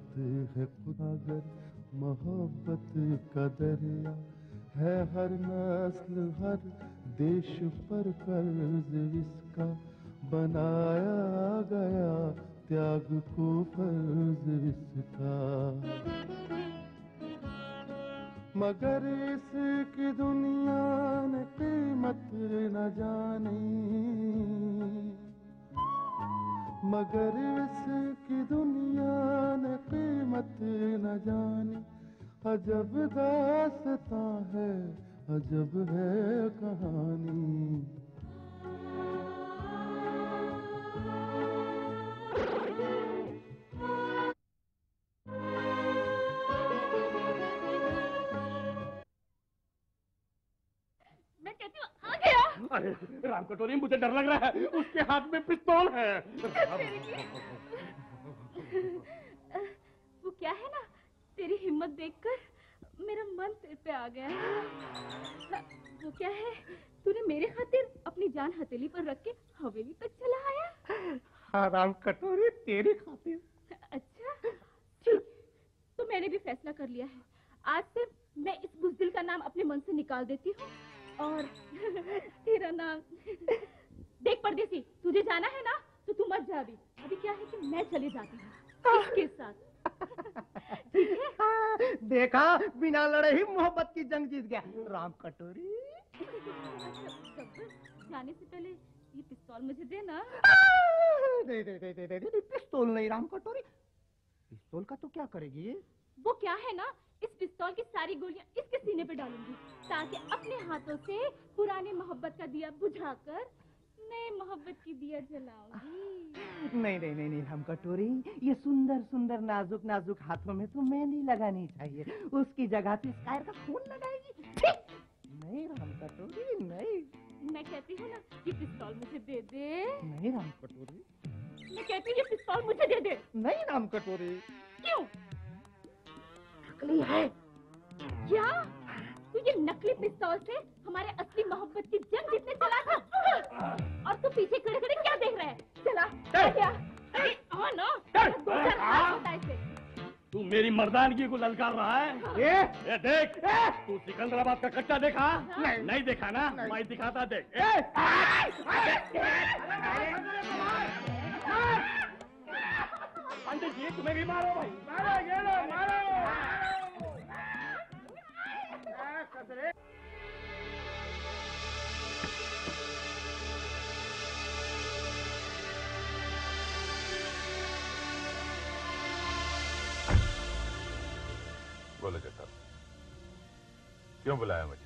मोहब्बत है खुदागर, मोहब्बत का दरिया है हर नस्ल हर देश पर कर्ज इसका बनाया गया, त्याग को फर्ज इसका। मगर इसकी दुनिया ने कीमत न जानी, मगर इसकी दुनिया ने कीमत न जानी। अजब दास्तां है, अजब है कहानी। मैं कहती हूँ आ गया। अरे राम कटोरी, मुझे डर लग रहा है, उसके हाथ में पिस्तौल है। वो क्या है ना, तेरी हिम्मत देखकर मेरा मन तेरे पे आ गया। वो क्या है, तूने मेरे खातिर अपनी जान हथेली पर रख के हवेली तक चला आया। हाँ राम कटोरी, तेरी खातिर। अच्छा ठीक, तो मैंने भी फैसला कर लिया है। आज से मैं इस बुज़दिल का नाम अपने मन से निकाल देती हूँ और तेरा नाम। देख परदेसी, तुझे जाना है ना तो तू मत जा अभी। अभी क्या है कि मैं चली जाती हूँ इसके साथ। ठीक है? देखा, बिना लड़े ही मोहब्बत की जंग जीत गया राम कटोरी। जाने से पहले ये पिस्तौल मुझे देना। दे पिस्तौल नहीं राम कटोरी। पिस्तौल का तो क्या करेगी? वो क्या है ना, इस पिस्तौल की सारी गोलियां इसके सीने पे डालूंगी ताकि अपने हाथों से पुरानी मोहब्बत का दिया बुझाकर नए मोहब्बत की दिया जलाऊंगी। नहीं राम कटोरी, ये सुंदर सुंदर नाजुक नाजुक हाथों में तो मेहंदी लगानी चाहिए, उसकी जगह तो इस कायर का खून लगाएगी। नहीं राम कटोरी नहीं। मैं कहती हूँ ना, ये पिस्तौल मुझे दे दे। नहीं राम कटोरी। मैं कहती हूँ ये पिस्तौल मुझे दे दे। नहीं राम कटोरी। क्यों? नकली है। क्या तू ये नकली पिस्तौल से हमारे असली मोहब्बत की जंग जीतने चला था? और तू पीछे खड़े खड़े क्या देख रहा है? चला क्या? हाँ ना, दो चार हाथ बता इसे। तू मेरी मर्दानगी को ललकार रहा है? ये देख, तू सिकंदराबाद का कच्चा देखा? नहीं देखा ना, मैं दिखाता देख। पंडित जी, तुम्हें भी मारो भाई, मारो। बोलो जनाब, क्यों बुलाया मुझे?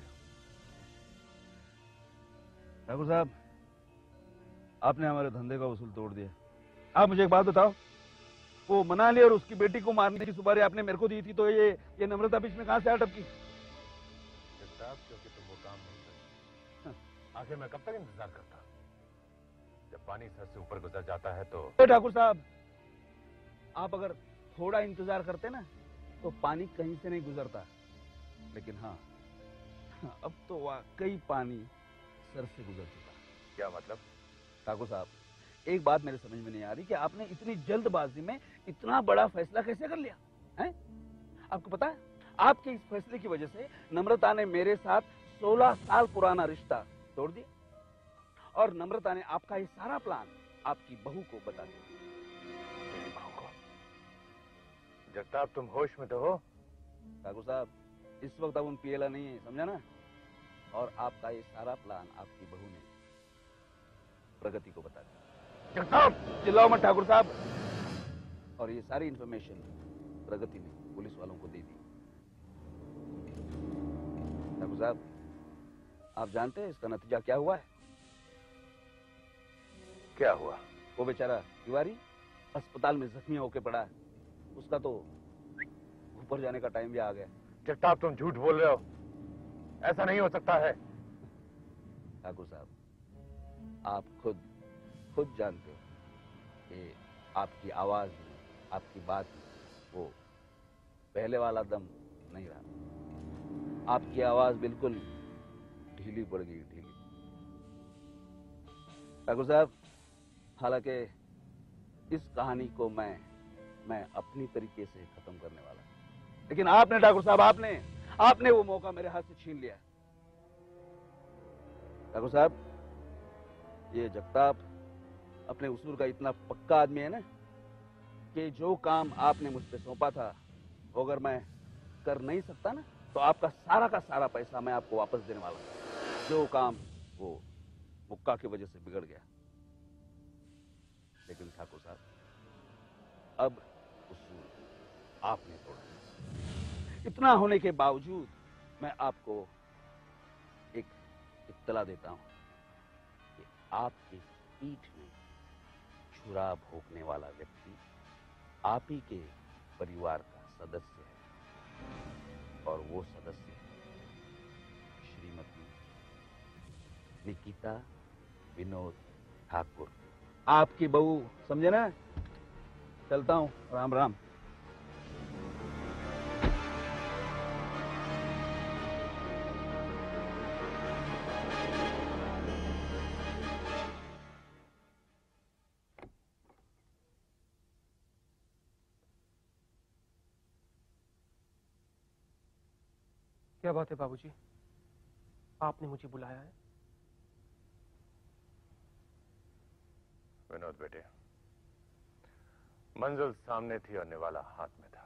ठाकुर साहब, आपने हमारे धंधे का उसूल तोड़ दिया। आप मुझे एक बात बताओ, वो मनाली और उसकी बेटी को मारने की सुपारी आपने मेरे को दी थी, तो ये नम्रता बीच में कहां से अटकी? जनाब, क्योंकि तुम वो काम नहीं करते। आखिर मैं कब तक इंतजार करता? जब पानी सर से ऊपर गुजर जाता है तो। ठाकुर साहब, आप अगर थोड़ा इंतजार करते ना तो पानी कहीं से नहीं गुजरता। लेकिन हाँ, अब तो वाकई पानी सर से गुजर चुका। क्या मतलब? ठाकुर साहब, एक बात मेरे समझ में नहीं आ रही कि आपने इतनी जल्दबाजी में इतना बड़ा फैसला कैसे कर लिया है? आपको पता है, आपके इस फैसले की वजह से नम्रता ने मेरे साथ 16 साल पुराना रिश्ता तोड़ दिया और नम्रता ने आपका ये सारा प्लान आपकी बहू को बता दिया। मेरी बहू को? जगताप, तुम होश में तो हो? ठाकुर साहब, इस वक्त आप उन पियला नहीं है, समझा ना? और आपका ये सारा प्लान आपकी बहू ने प्रगति को बता दिया। चिल्लाओ मत ठाकुर साहब। और ये सारी इंफॉर्मेशन प्रगति ने पुलिस वालों को दे दी। ठाकुर साहब, आप जानते हैं इसका नतीजा क्या हुआ है? क्या हुआ? वो बेचारा तिवारी अस्पताल में जख्मी होकर पड़ा है। उसका तो ऊपर जाने का टाइम भी आ गया। जगताप, तुम झूठ बोल रहे हो, ऐसा नहीं हो सकता है। ठाकुर साहब, आप खुद जानते हो कि आपकी आवाज में, आपकी बात में वो पहले वाला दम नहीं रहा। आपकी आवाज बिल्कुल ढीली पड़ गई, ढीली। ठाकुर साहब, हालांकि इस कहानी को मैं मैं अपनी तरीके से खत्म करने वाला हूं। लेकिन आपने ठाकुर साहब, आपने वो मौका मेरे हाथ से छीन लिया। ठाकुर साहब, ये जगताप अपने उसूल का इतना पक्का आदमी है ना कि जो काम आपने मुझ पे सौंपा था वो अगर मैं कर नहीं सकता ना तो आपका सारा का सारा पैसा मैं आपको वापस देने वाला हूं। जो काम वो मुक्का की वजह से बिगड़ गया। लेकिन ठाकुर साहब, अब उसूल आपने तोड़ा। इतना होने के बावजूद मैं आपको एक इत्तला देता हूं कि आपकी पीठ में छुरा भोंकने वाला व्यक्ति आप ही के परिवार का सदस्य है, और वो सदस्य श्रीमती निकिता विनोद ठाकुर, आपकी बहू, समझे ना? चलता हूं, राम राम। क्या बात है बाबूजी, आपने मुझे बुलाया है? विनोद बेटे, मंजिल सामने थी और निवाला हाथ में था।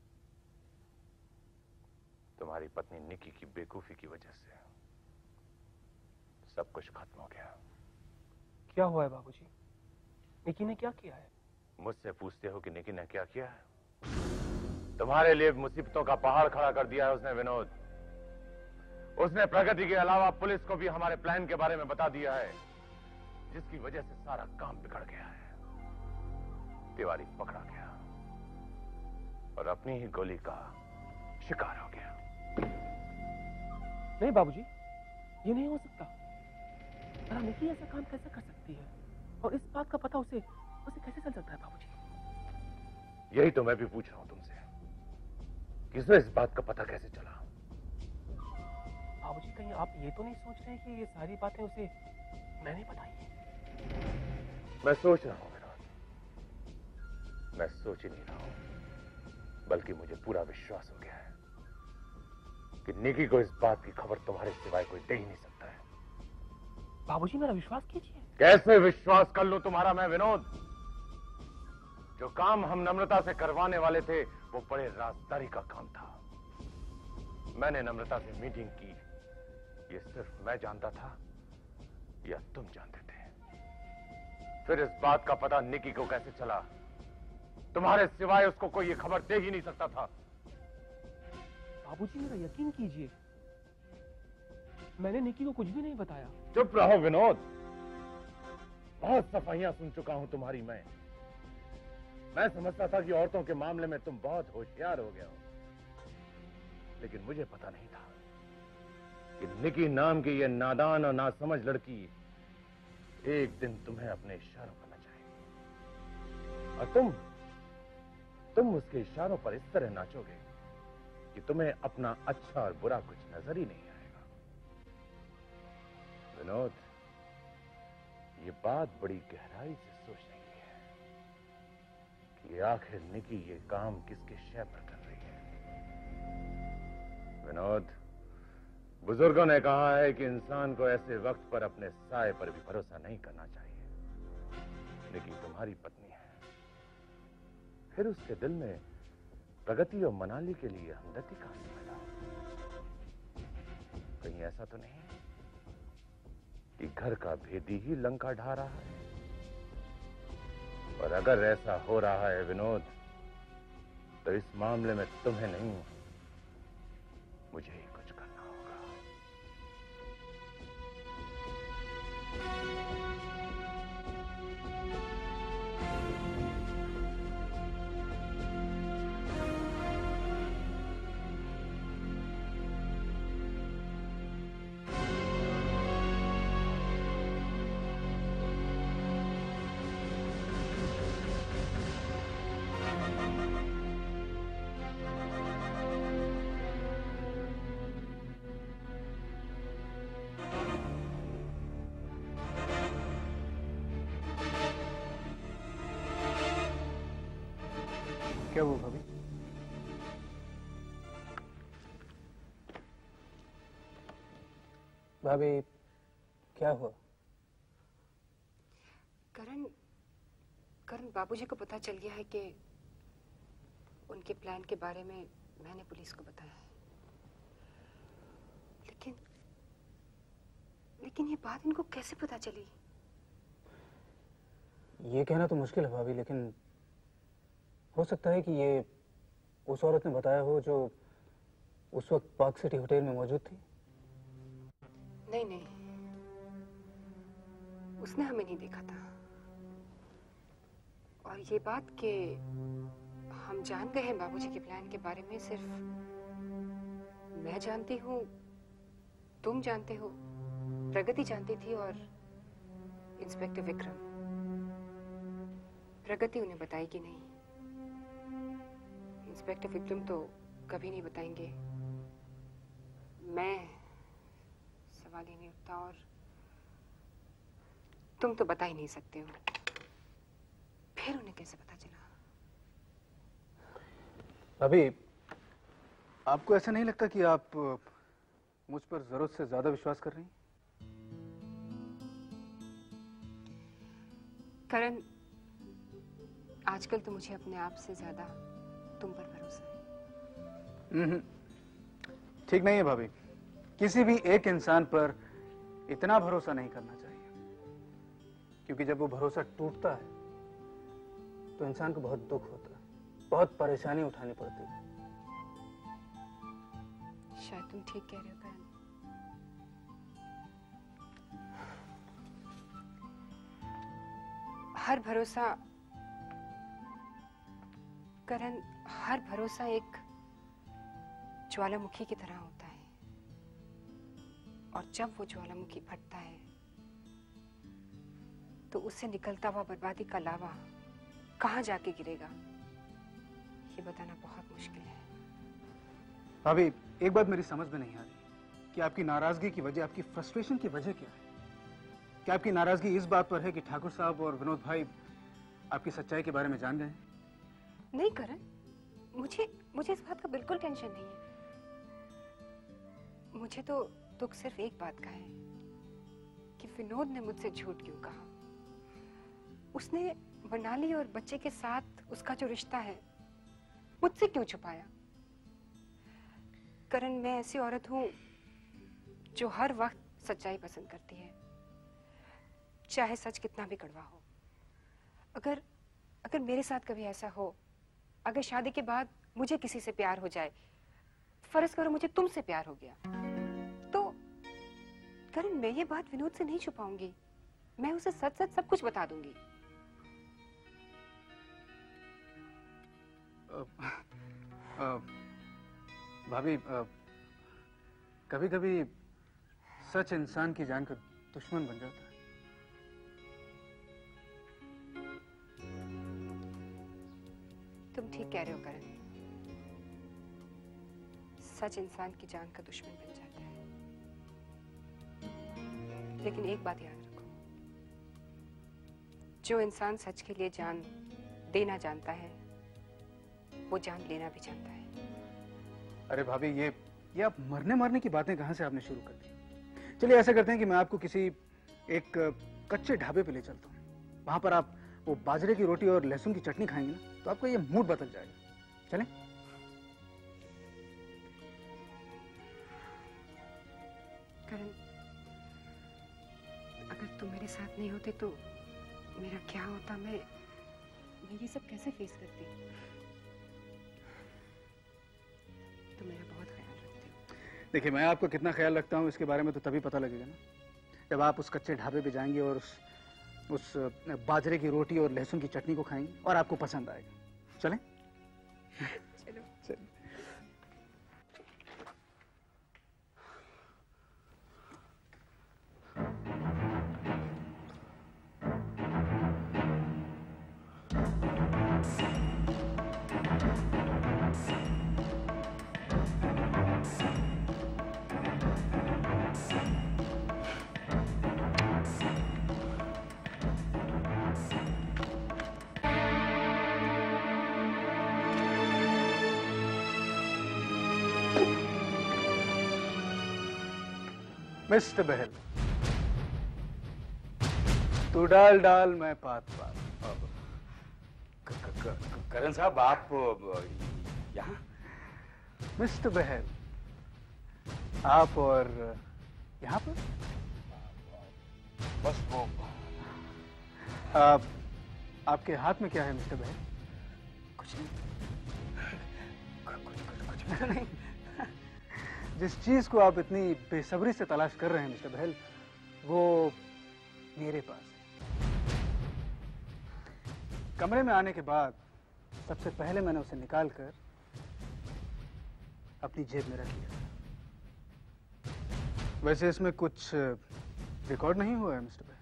तुम्हारी पत्नी निकी की बेवकूफी की वजह से सब कुछ खत्म हो गया। क्या हुआ है बाबूजी? निकी ने क्या किया है? मुझसे पूछते हो कि निकी ने क्या किया है? तुम्हारे लिए मुसीबतों का पहाड़ खड़ा कर दिया है उसने विनोद। उसने प्रगति के अलावा पुलिस को भी हमारे प्लान के बारे में बता दिया है, जिसकी वजह से सारा काम बिगड़ गया है। तिवारी पकड़ा गया और अपनी ही गोली का शिकार हो गया। नहीं बाबूजी, ये नहीं हो सकता। भला निकी ऐसा काम कैसे कर सकती है? और इस बात का पता उसे कैसे चल सकता है बाबूजी? यही तो मैं भी पूछ रहा हूं तुमसे, किसे इस बात का पता कैसे चला? बाबूजी, कहीं आप ये तो नहीं सोच रहे कि ये सारी बातें उसे मैंने बताई है? मैं सोच रहा हूं विनोद, मैं सोच ही नहीं रहा हूं, बल्कि मुझे पूरा विश्वास हो गया है कि निकी को इस बात की खबर तुम्हारे सिवाय कोई दे ही नहीं सकता है। बाबूजी, मेरा विश्वास कीजिए। कैसे विश्वास कर लूं तुम्हारा मैं विनोद? जो काम हम नम्रता से करवाने वाले थे वो बड़े राजदारी का काम था। मैंने नम्रता से मीटिंग की, ये सिर्फ मैं जानता था या तुम जानते थे? फिर इस बात का पता निकी को कैसे चला? तुम्हारे सिवाय उसको कोई ये खबर दे ही नहीं सकता था। बाबूजी, मेरा यकीन कीजिए, मैंने निकी को कुछ भी नहीं बताया। चुप रहो विनोद, बहुत सफाइयां सुन चुका हूं तुम्हारी मैं समझता था कि औरतों के मामले में तुम बहुत होशियार हो गए हो, लेकिन मुझे पता नहीं था कि निकी नाम की ये नादान और नासमझ लड़की एक दिन तुम्हें अपने इशारों पर नचाएगी और तुम उसके इशारों पर इस तरह नाचोगे कि तुम्हें अपना अच्छा और बुरा कुछ नजर ही नहीं आएगा। विनोद, ये बात बड़ी गहराई से सोचने की है कि आखिर निकी ये काम किसके शय पर कर रही है। विनोद, बुजुर्गों ने कहा है कि इंसान को ऐसे वक्त पर अपने साए पर भी भरोसा नहीं करना चाहिए। निकी तुम्हारी पत्नी है, फिर उसके दिल में प्रगति और मनाली के लिए हमदर्दी कहां से पैदा? कहीं ऐसा तो नहीं कि घर का भेदी ही लंका ढा रहा है? और अगर ऐसा हो रहा है विनोद, तो इस मामले में तुम्हें नहीं, मुझे ही कुछ करना होगा। क्या हुआ भाभी? भाभी क्या हुआ? करण बाबूजी को पता चल गया है कि उनके प्लान के बारे में मैंने पुलिस को बताया है। लेकिन ये बात इनको कैसे पता चली? ये कहना तो मुश्किल है भाभी, लेकिन हो सकता है कि ये उस औरत ने बताया हो जो उस वक्त पार्क सिटी होटल में मौजूद थी। नहीं, उसने हमें नहीं देखा था। और ये बात कि हम जान गए हैं बाबूजी के प्लान के बारे में, सिर्फ मैं जानती हूँ, तुम जानते हो, प्रगति जानती थी और इंस्पेक्टर विक्रम। प्रगति उन्हें बताएगी नहीं, इंस्पेक्टर विक्रम तो कभी नहीं बताएंगे। मैं सवाल ही नहीं उठता और तुम तो बता ही नहीं सकते हो। फिर उन्हें कैसे पता चला? भाभी, आपको ऐसा नहीं लगता कि आप मुझ पर जरूरत से ज्यादा विश्वास कर रही हैं? करण, आजकल तो मुझे अपने आप से ज्यादा तुम पर भरोसा है। ठीक नहीं है भाभी, किसी भी एक इंसान पर इतना भरोसा नहीं करना चाहिए, क्योंकि जब वो भरोसा टूटता है तो इंसान को बहुत दुख होता है, बहुत परेशानी उठानी पड़ती है। शायद तुम ठीक कह रहे हो करण। हर भरोसा एक ज्वालामुखी की तरह होता है, और जब वो ज्वालामुखी फटता है तो उससे निकलता हुआ बर्बादी का लावा कहाँ जाके गिरेगा, ये बताना बहुत मुश्किल है। भाभी, एक बात मेरी समझ में नहीं आ रही कि आपकी नाराजगी की वजह, आपकी फ्रस्ट्रेशन की वजह क्या है? क्या आपकी नाराजगी इस बात पर है कि ठाकुर साहब और विनोद भाई आपकी सच्चाई के बारे में जान गए? नहीं करण, मुझे इस बात का बिल्कुल टेंशन नहीं है। मुझे तो दुख सिर्फ एक बात का है कि विनोद ने मुझसे झूठ क्यों कहा। उसने मनाली और बच्चे के साथ उसका जो रिश्ता है मुझसे क्यों छुपाया? करण, मैं ऐसी औरत हूं जो हर वक्त सच्चाई पसंद करती है, चाहे सच कितना भी कड़वा हो। अगर मेरे साथ कभी ऐसा हो, अगर शादी के बाद मुझे किसी से प्यार हो जाए, फर्ज करो मुझे तुमसे प्यार हो गया, तो करण, मैं ये बात विनोद से नहीं छुपाऊंगी, मैं उसे सच सच सब कुछ बता दूंगी। भाभी, कभी कभी सच इंसान की जान का दुश्मन बन जाता है। तुम ठीक कह रहे हो करण, सच इंसान की जान का दुश्मन बन जाता है। लेकिन एक बात याद रखो, जो इंसान सच के लिए जान देना जानता है, वो जान लेना भी जानता है। अरे भाभी, ये आप मरने मारने की बातें कहां से आपने शुरू कर दी? चलिए ऐसा करते हैं कि मैं आपको किसी एक कच्चे ढाबे पे ले चलता हूँ, वहां पर आप वो बाजरे की रोटी और लहसुन की चटनी खाएंगे ना, तो आपका ये मूड बदल जाएगा। चलें? करण, अगर तुम मेरे साथ नहीं होते तो मेरा क्या होता? मैं ये सब कैसे फेस करती? तुम मेरा बहुत ख्याल रखते हो। देखिए, मैं आपका कितना ख्याल रखता हूँ इसके बारे में तो तभी पता लगेगा ना, जब आप उस कच्चे ढाबे पे जाएंगे और उस बाजरे की रोटी और लहसुन की चटनी को खाएंगे और आपको पसंद आएगा। चलें? चलो। चलिए। मिस्टर बहल, तू डाल डाल मैं पात पात। करण साहब आप यहाँ? मिस्टर बहल, आप और यहाँ पर? बस वो आपके हाथ में क्या है मिस्टर बहल? कुछ नहीं। कुछ नहीं। जिस चीज को आप इतनी बेसब्री से तलाश कर रहे हैं मिस्टर बहल, वो मेरे पास है। कमरे में आने के बाद सबसे पहले मैंने उसे निकालकर अपनी जेब में रख लिया। वैसे इसमें कुछ रिकॉर्ड नहीं हुआ है मिस्टर बहल।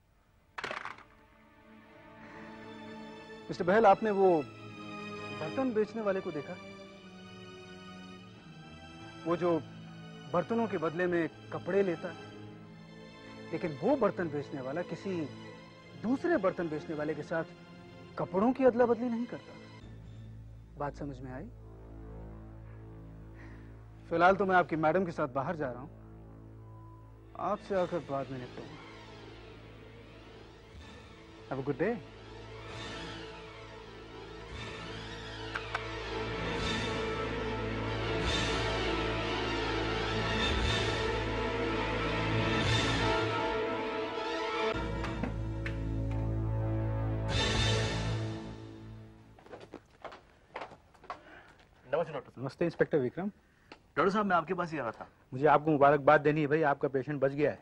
मिस्टर बहल, आपने वो बर्तन बेचने वाले को देखा? वो जो बर्तनों के बदले में कपड़े लेता है, लेकिन वो बर्तन बेचने वाला किसी दूसरे बर्तन बेचने वाले के साथ कपड़ों की अदला बदली नहीं करता। बात समझ में आई? फिलहाल तो मैं आपकी मैडम के साथ बाहर जा रहा हूं, आपसे आकर बाद में निपटूंगा। Have a good day. नमस्ते डॉक्टर साहब। नमस्ते इंस्पेक्टर विक्रम। डॉक्टर साहब, मैं आपके पास ही आ रहा था। मुझे आपको मुबारकबाद देनी है भाई, आपका पेशेंट बच गया है।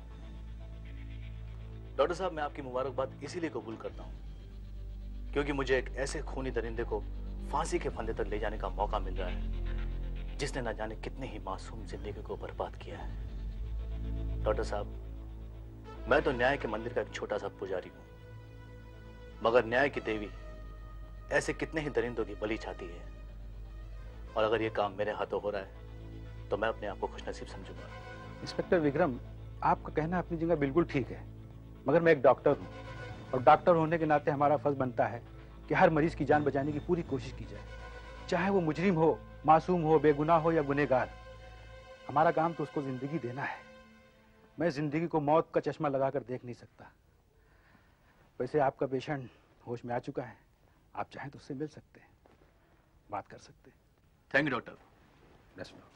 डॉक्टर साहब, मैं आपकी मुबारकबाद इसीलिए कबूल करता हूँ क्योंकि मुझे एक ऐसे खूनी दरिंदे को फांसी के फंदे तक ले जाने का मौका मिल रहा है जिसने न जाने कितने ही मासूम जिंदगी को बर्बाद किया है। डॉक्टर साहब, मैं तो न्याय के मंदिर का एक छोटा सा पुजारी हूँ, मगर न्याय की देवी ऐसे कितने ही दरिंदों की बलि चाहती है, और अगर ये काम मेरे हाथों हो रहा है तो मैं अपने आप को खुशनसीब समझूंगा। इंस्पेक्टर विक्रम, आपका कहना अपनी जगह बिल्कुल ठीक है, मगर मैं एक डॉक्टर हूँ, और डॉक्टर होने के नाते हमारा फर्ज बनता है कि हर मरीज की जान बचाने की पूरी कोशिश की जाए, चाहे वो मुजरिम हो, मासूम हो, बेगुनाह हो या गुनहगार। हमारा काम तो उसको जिंदगी देना है। मैं जिंदगी को मौत का चश्मा लगाकर देख नहीं सकता। वैसे आपका पेशेंट होश में आ चुका है, आप चाहें तो उससे मिल सकते हैं, बात कर सकते हैं। Thank you doctor. Best of luck.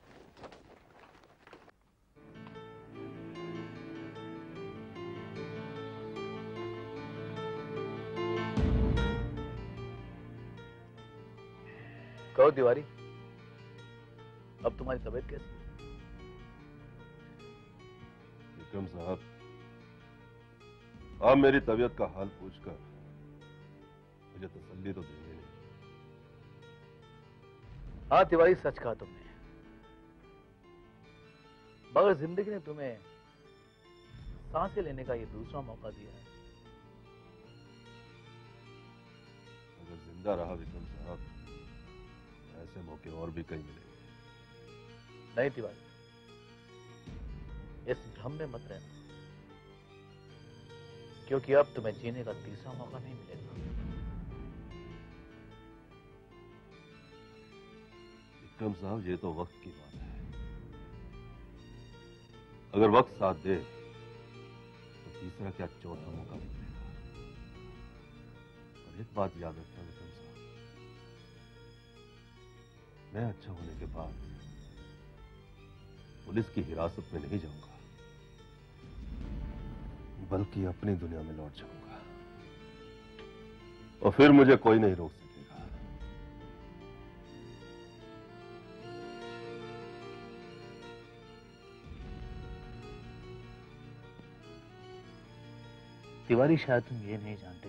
कहो तिवारी, अब तुम्हारी तबीयत कैसी है? विक्रम साहब, आप मेरी तबीयत का हाल पूछकर मुझे तसल्ली तो देंगे नहीं। हाँ तिवारी, सच कहा तुमने, मगर जिंदगी ने तुम्हें सांसें लेने का ये दूसरा मौका दिया है। अगर जिंदा रहा विक्रम साहब, ऐसे मौके और भी कई मिलेंगे। नहीं तिवारी, इस भ्रम में मत रहना, क्योंकि अब तुम्हें जीने का तीसरा मौका नहीं मिलेगा। विक्रम साहब, ये तो वक्त की बात है। अगर वक्त साथ दे तो तीसरा क्या चौथा मौका मिलेगा। और एक बात याद रखना विक्रम साहब, मैं अच्छा होने के बाद पुलिस की हिरासत में नहीं जाऊंगा, बल्कि अपनी दुनिया में लौट जाऊंगा, और फिर मुझे कोई नहीं रोक सकेगा। तिवारी, शायद तुम ये नहीं जानते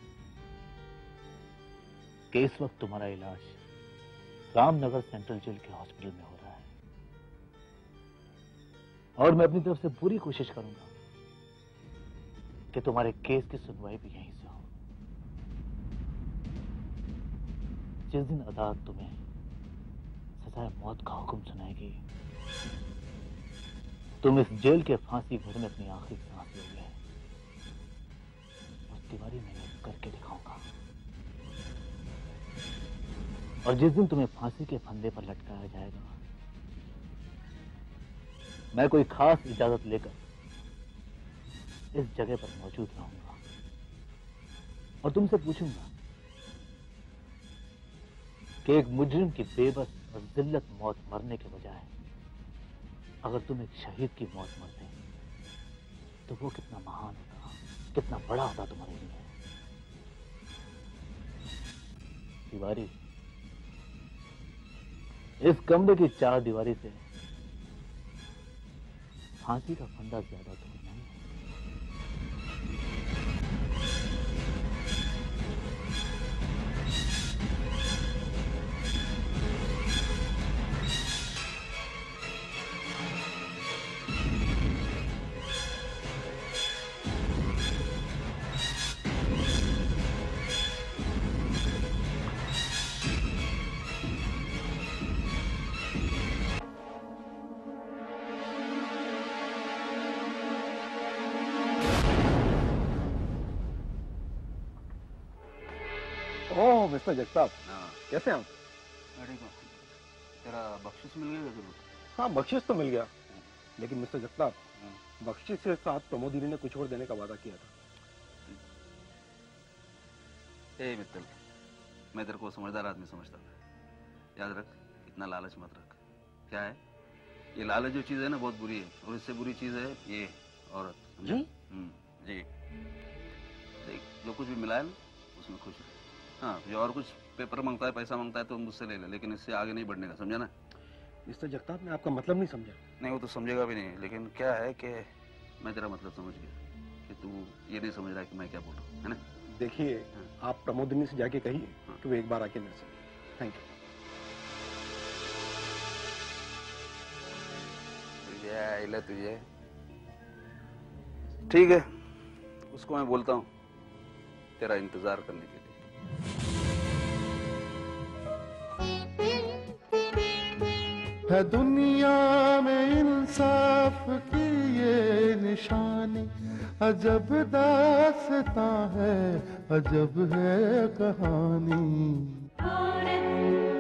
कि इस वक्त तुम्हारा इलाज रामनगर सेंट्रल जेल के हॉस्पिटल में हो रहा है, और मैं अपनी तरफ से पूरी कोशिश करूंगा कि तुम्हारे केस की सुनवाई भी यहीं से हो। जिस दिन अदालत तुम्हें सजाए मौत का हुक्म सुनाएगी, तुम इस जेल के फांसी घर में अपनी आखिरी सांस लोगे। तिवारी, मैं करके दिखाऊंगा, और जिस दिन तुम्हें फांसी के फंदे पर लटकाया जाएगा, मैं कोई खास इजाजत लेकर इस जगह पर मौजूद रहूंगा और तुमसे पूछूंगा कि एक मुजरिम की बेबस और जिल्लत मौत मरने के बजाय अगर तुम एक शहीद की मौत मरते तो वो कितना महान होता, कितना बड़ा होता तुम्हारे लिए। दीवारी, इस कमरे की चार दीवारी से फांसी का फंदा ज्यादा दूर नहीं है। ओह मिस्टर जगताप, हाँ कैसे हैं आप? ठीक हूँ। तेरा बख्शिश मिल गया जरूर? हाँ बख्शिश तो मिल गया, लेकिन मिस्टर जगताप बख्शिश के साथ प्रमोदिनी ने कुछ और देने का वादा किया था। ए मित्तल, मैं तेरे को समझदार आदमी समझता था। याद रख, इतना लालच मत रख। क्या है ये लालच जो चीज है ना, बहुत बुरी है, और इससे बुरी चीज है ये औरत। जी? जी देख, जो कुछ भी मिला है ना उसमें खुश रहे। हाँ, जो और कुछ पेपर मांगता है, पैसा मांगता है तो मुझसे ले ले, लेकिन इससे आगे नहीं बढ़ने का, समझा ना? मिस्टर जगताप, मैं आपका मतलब नहीं समझा। नहीं, वो तो समझेगा भी नहीं, लेकिन क्या है कि मैं तेरा मतलब समझ गया कि तू ये नहीं समझ रहा है कि मैं क्या बोल रहा हूँ, है ना? देखिए, आप प्रमोदिनी से जाके कहिए कि वो एक बार आके मिल सके। Thank you. तुझे ठीक है, उसको मैं बोलता हूँ तेरा इंतजार करने के लिए। है दुनिया में इंसाफ की ये निशानी, अजब दास्तां है, अजब है कहानी।